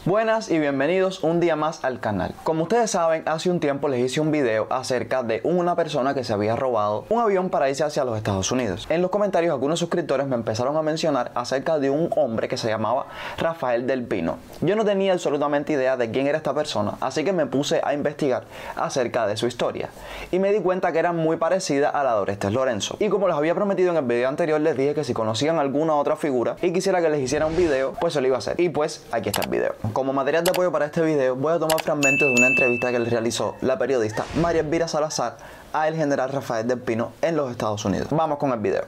Buenas y bienvenidos un día más al canal. Como ustedes saben, hace un tiempo les hice un video acerca de una persona que se había robado un avión para irse hacia los Estados Unidos. En los comentarios algunos suscriptores me empezaron a mencionar acerca de un hombre que se llamaba Rafael del Pino. Yo no tenía absolutamente idea de quién era esta persona, así que me puse a investigar acerca de su historia y me di cuenta que era muy parecida a la de Orestes Lorenzo. Y como les había prometido en el video anterior, les dije que si conocían alguna otra figura y quisiera que les hiciera un video, pues se lo iba a hacer. Y pues aquí está el video. Como material de apoyo para este video voy a tomar fragmentos de una entrevista que le realizó la periodista María Elvira Salazar al general Rafael del Pino en los Estados Unidos. Vamos con el video.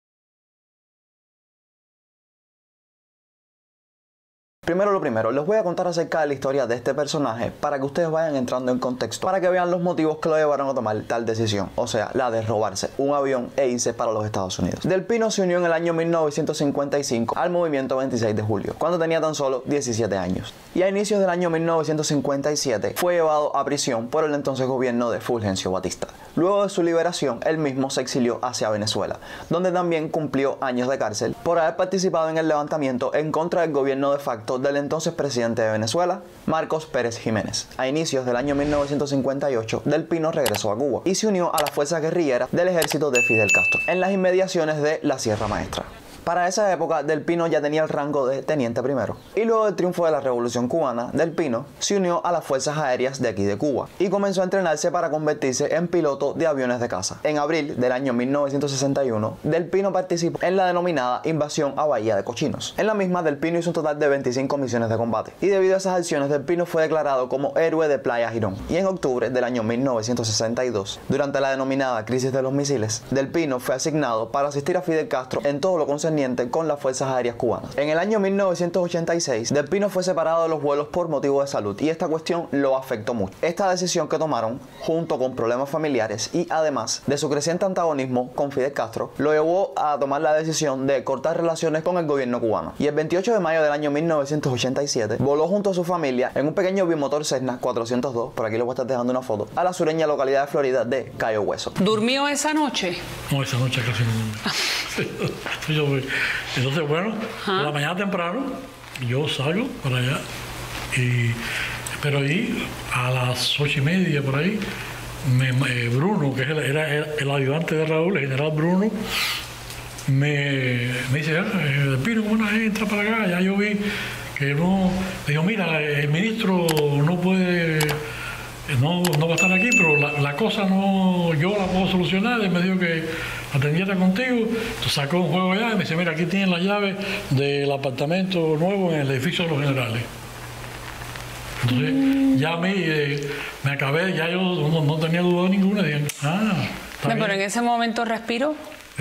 Primero lo primero, les voy a contar acerca de la historia de este personaje para que ustedes vayan entrando en contexto, para que vean los motivos que lo llevaron a tomar tal decisión, o sea, la de robarse un avión e irse para los Estados Unidos. Del Pino se unió en el año 1955 al movimiento 26 de julio, cuando tenía tan solo 17 años. Y a inicios del año 1957 fue llevado a prisión por el entonces gobierno de Fulgencio Batista. Luego de su liberación, él mismo se exilió hacia Venezuela, donde también cumplió años de cárcel por haber participado en el levantamiento en contra del gobierno de facto del entonces presidente de Venezuela, Marcos Pérez Jiménez. A inicios del año 1958, Del Pino regresó a Cuba y se unió a las fuerzas guerrilleras del ejército de Fidel Castro, en las inmediaciones de la Sierra Maestra. Para esa época, Del Pino ya tenía el rango de teniente primero. Y luego del triunfo de la Revolución Cubana, Del Pino se unió a las fuerzas aéreas de aquí de Cuba y comenzó a entrenarse para convertirse en piloto de aviones de caza. En abril del año 1961, Del Pino participó en la denominada invasión a Bahía de Cochinos. En la misma, Del Pino hizo un total de 25 misiones de combate. Y debido a esas acciones, Del Pino fue declarado como héroe de Playa Girón. Y en octubre del año 1962, durante la denominada crisis de los misiles, Del Pino fue asignado para asistir a Fidel Castro en todo lo concerniente con las fuerzas aéreas cubanas. En el año 1986, Del Pino fue separado de los vuelos por motivo de salud y esta cuestión lo afectó mucho. Esta decisión que tomaron, junto con problemas familiares y además de su creciente antagonismo con Fidel Castro, lo llevó a tomar la decisión de cortar relaciones con el gobierno cubano. Y el 28 de mayo del año 1987, voló junto a su familia en un pequeño bimotor Cessna 402, por aquí les voy a estar dejando una foto, a la sureña localidad de Florida de Cayo Hueso. ¿Durmió esa noche? No, esa noche casi no. Entonces, bueno, por la mañana temprano, yo salgo para allá, pero ahí a las 8:30 por ahí, Bruno, que era el ayudante de Raúl, el general Bruno, me dice, Del Pino, ¿cómo entra para acá? Ya yo vi que no. Me dijo, mira, el ministro no puede. No va a estar aquí, pero la cosa no, yo la puedo solucionar. Él me dijo que atendiera contigo. Entonces sacó un juego allá y me dice, mira, aquí tienen la llave del apartamento nuevo en el edificio de los generales. Entonces ya me acabé, ya yo no tenía duda ninguna. Dije, Pero en ese momento respiró.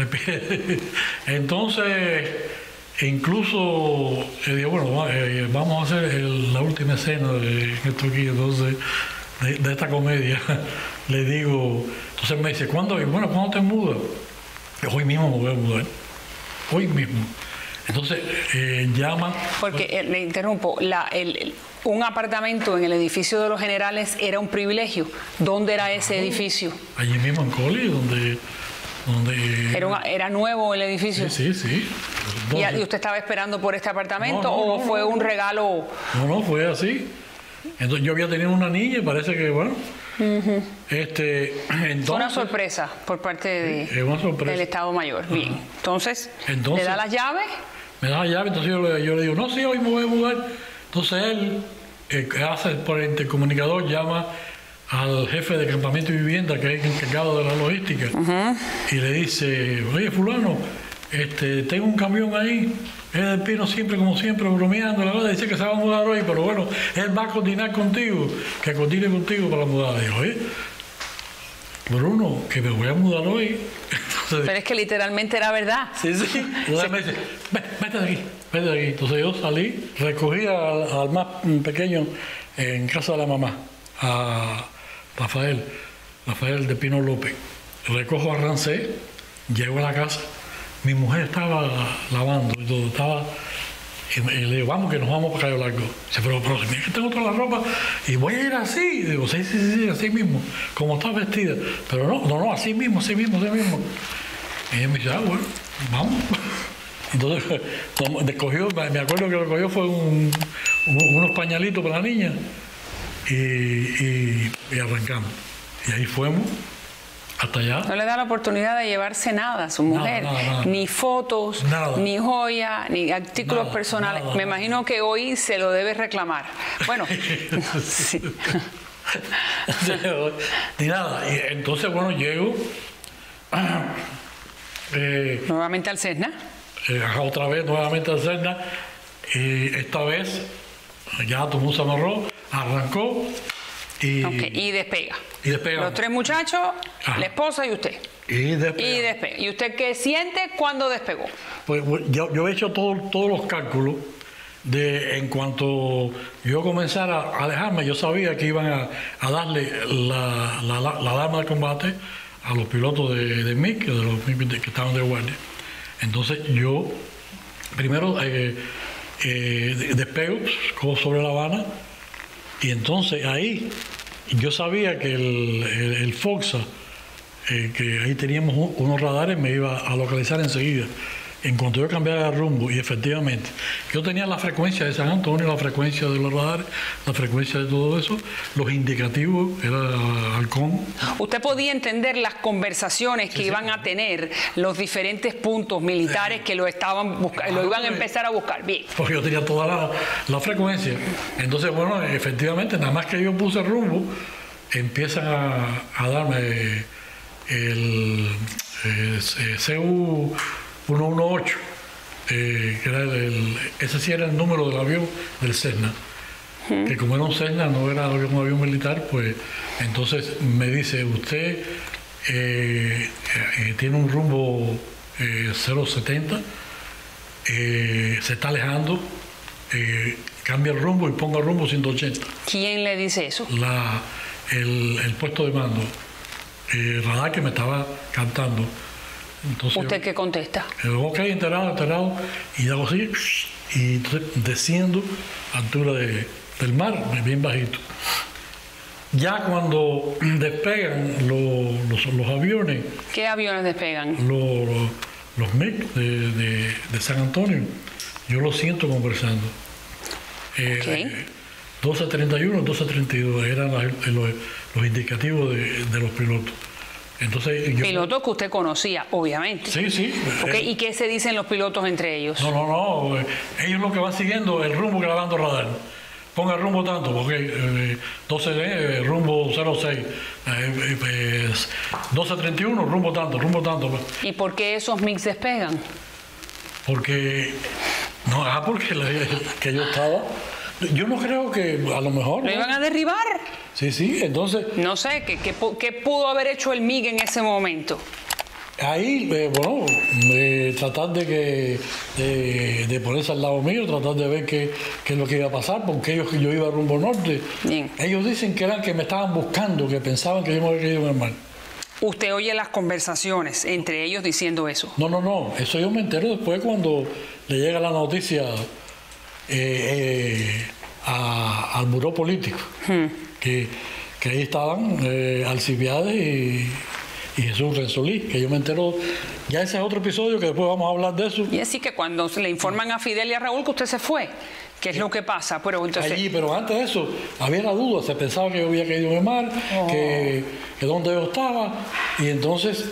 Entonces, incluso digo, bueno, vamos a hacer la última escena de esto aquí, entonces. De esta comedia, le digo, entonces me dice, ¿cuándo te mudas? Hoy mismo me voy a mudar, hoy mismo. Entonces llama. Porque le interrumpo, un apartamento en el edificio de los generales era un privilegio. ¿Dónde era ese edificio? Allí mismo en Coli, donde ¿Era nuevo el edificio? Sí. ¿Y usted estaba esperando por este apartamento o fue un regalo? No, fue así. Entonces yo había tenido una niña y parece que, bueno, entonces, una sorpresa por parte del Estado Mayor. Bien, entonces, ¿le da las llaves? Me da las llaves, entonces yo le digo, no, sí, hoy me voy a mudar. Entonces él hace por el intercomunicador, llama al jefe de campamento y vivienda, que es el encargado de la logística, y le dice, oye, fulano, tengo un camión ahí, es Del Pino siempre, como siempre, bromeando, la verdad, dice que se va a mudar hoy, pero bueno, él va a coordinar contigo, que coordine contigo para la mudada. Digo, oye, Bruno, que me voy a mudar hoy. Entonces, pero es que literalmente era verdad. Sí. Entonces me dice, vete de aquí. Entonces yo salí, recogí al más pequeño en casa de la mamá, a Rafael Del Pino López. Recojo a Rancé, llego a la casa. Mi mujer estaba lavando y todo, y le digo, vamos, que nos vamos para Cayo Largo. Dice, pero mira que tengo toda la ropa y voy a ir así. Y digo, sí, así mismo, como está vestida. Pero no, así mismo. Y ella me dice, bueno, vamos. Entonces, me acuerdo que lo cogió fue unos pañalitos para la niña y arrancamos. Y ahí fuimos hasta allá. No le da la oportunidad de llevarse nada a su mujer, nada. Ni fotos, ni joyas, ni artículos personales. Me imagino que hoy se lo debe reclamar. Bueno, sí. Ni nada. Y entonces, bueno, llego nuevamente al Cessna. Otra vez nuevamente al Cessna. Esta vez ya todo el mundo se amarró, arrancó y despega. Y despegamos. Los 3 muchachos, la esposa y usted. Y despega. ¿Y usted qué siente cuando despegó? Pues yo he hecho todos los cálculos en cuanto yo comenzara a alejarme. Yo sabía que iban a darle la alarma de combate a los pilotos de MiG, de los MiG que estaban de guardia. Entonces yo primero despego sobre La Habana, y entonces ahí yo sabía que el Foxa, que ahí teníamos unos radares, me iba a localizar enseguida en cuanto yo cambiara de rumbo. Y efectivamente yo tenía la frecuencia de San Antonio, la frecuencia de los radares, la frecuencia de todo eso, los indicativos, era Halcón. Usted podía entender las conversaciones que iban a tener los diferentes puntos militares que lo estaban buscando, lo iban a empezar a buscar. Bien. Porque yo tenía toda la frecuencia. Entonces, bueno, efectivamente, nada más que yo puse rumbo, empiezan a darme el CU 118, que era ese sí era el número del avión del Cessna, que como era un Cessna, no era un avión militar, pues entonces me dice, usted tiene un rumbo 070, se está alejando, cambia el rumbo y ponga el rumbo 180. ¿Quién le dice eso? El puesto de mando, el radar que me estaba cantando. Entonces, ¿usted qué contesta? Ok, enterado, y hago así, y entonces desciendo a altura del mar, bien bajito. Ya cuando despegan los aviones... ¿Qué aviones despegan? Los MiG de San Antonio, yo los siento conversando. 1231, 1232 eran los indicativos de los pilotos. Entonces, pilotos que usted conocía, obviamente. Sí. ¿Y qué se dicen los pilotos entre ellos? No. Ellos lo que van siguiendo el rumbo que le va dando radar. Ponga el rumbo tanto, porque 12 rumbo 06, 1231, rumbo tanto. ¿Y por qué esos MiGs despegan? Porque que yo estaba... Yo no creo que a lo mejor... ¿Lo iban a derribar? Sí, entonces... No sé, ¿qué pudo haber hecho el MiG en ese momento? Ahí, tratar de ponerse al lado mío, tratar de ver qué es lo que iba a pasar, porque yo iba rumbo norte. Bien. Ellos dicen que me estaban buscando, que pensaban que yo me había caído en el mar. ¿Usted oye las conversaciones entre ellos diciendo eso? No, eso yo me entero después cuando le llega la noticia... al buró político, que ahí estaban Alcibiades y Jesús Rensolí, que yo me entero, ya ese es otro episodio que después vamos a hablar de eso. Y así que cuando le informan a Fidel y a Raúl que usted se fue, ¿qué es lo que pasa? Pero antes de eso había la duda, se pensaba que yo había caído en el mar, que donde yo estaba, y entonces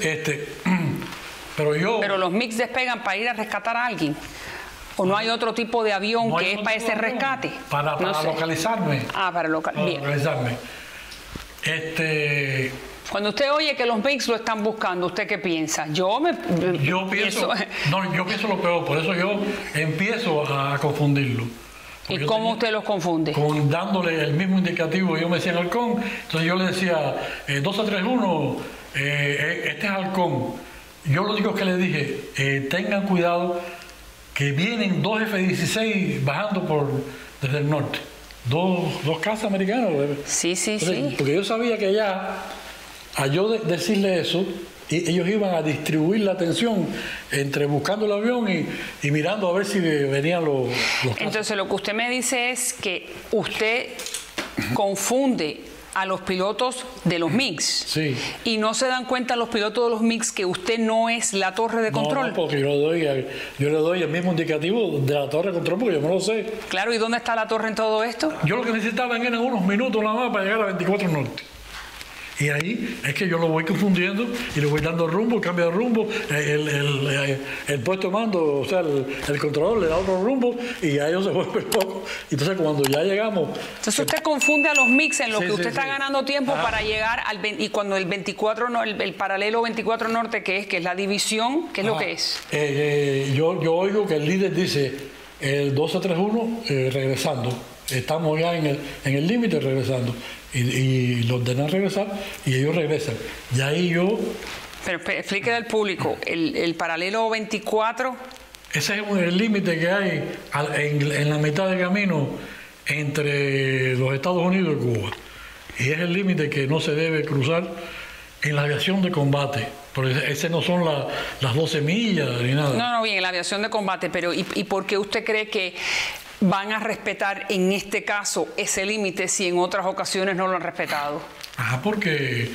pero los MiGs despegan para ir a rescatar a alguien. ¿O no hay otro tipo de avión que es para ese rescate? Para localizarme. Para localizarme. Cuando usted oye que los MiGs lo están buscando, ¿usted qué piensa? Yo pienso lo peor, por eso yo empiezo a confundirlo. ¿Y cómo usted los confunde? Dándole el mismo indicativo, yo me decía en Halcón, entonces yo le decía 1231, este es Halcón. Yo lo único que le dije, tengan cuidado, que vienen 2 F-16 bajando desde el norte. Dos cazas americanas. Sí. Porque yo sabía que allá, a yo decirle eso, ellos iban a distribuir la atención entre buscando el avión y mirando a ver si venían los cazas. Entonces lo que usted me dice es que usted confunde a los pilotos de los MiGs. Sí. Y no se dan cuenta los pilotos de los MiGs que usted no es la torre de control. No, porque yo le doy el mismo indicativo de la torre de control porque yo no lo sé. Claro, ¿y dónde está la torre en todo esto? Yo lo que necesitaba eran unos minutos nada más para llegar a 24 Norte. Y ahí es que yo lo voy confundiendo y le voy dando rumbo, cambio de rumbo, el puesto de mando, o sea, el controlador le da otro rumbo y ya ellos se vuelven locos. Entonces cuando ya llegamos... Entonces usted confunde a los MiGs en lo que usted está ganando tiempo para llegar al... Y cuando el 24, el paralelo 24 Norte, que es la división, ¿qué es lo que es? Yo oigo que el líder dice el 1231 regresando. Estamos ya en el límite regresando. Y los ordenan regresar y ellos regresan. Y ahí yo... Pero explíquele al público, el paralelo 24... Ese es el límite que hay en la mitad del camino entre los Estados Unidos y Cuba. Y es el límite que no se debe cruzar en la aviación de combate. Porque ese no son las 12 millas ni nada. No, bien, en la aviación de combate. Pero ¿y por qué usted cree que van a respetar en este caso ese límite si en otras ocasiones no lo han respetado? Porque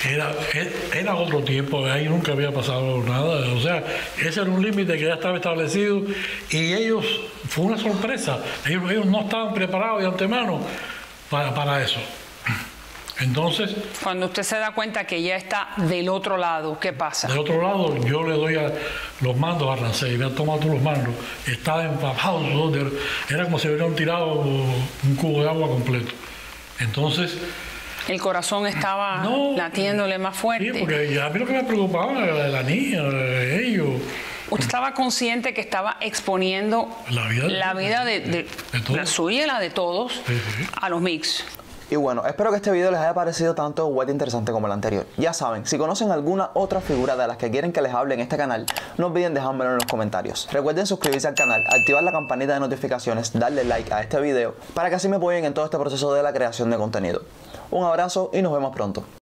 era otro tiempo, ahí nunca había pasado nada. O sea, ese era un límite que ya estaba establecido y ellos, fue una sorpresa, ellos no estaban preparados de antemano para eso. Entonces, cuando usted se da cuenta que ya está del otro lado, ¿qué pasa? Del otro lado, yo le doy los mandos a Rancé, me han tomado todos los mandos. Estaba empapado, era como si hubieran tirado un cubo de agua completo. Entonces... El corazón estaba latiéndole más fuerte. Sí, porque a mí lo que me preocupaba era la niña, ellos. ¿Usted estaba consciente que estaba exponiendo la vida de la suya y la de todos a los MiGs? Y bueno, espero que este video les haya parecido tanto o interesante como el anterior. Ya saben, si conocen alguna otra figura de las que quieren que les hable en este canal, no olviden dejármelo en los comentarios. Recuerden suscribirse al canal, activar la campanita de notificaciones, darle like a este video, para que así me apoyen en todo este proceso de la creación de contenido. Un abrazo y nos vemos pronto.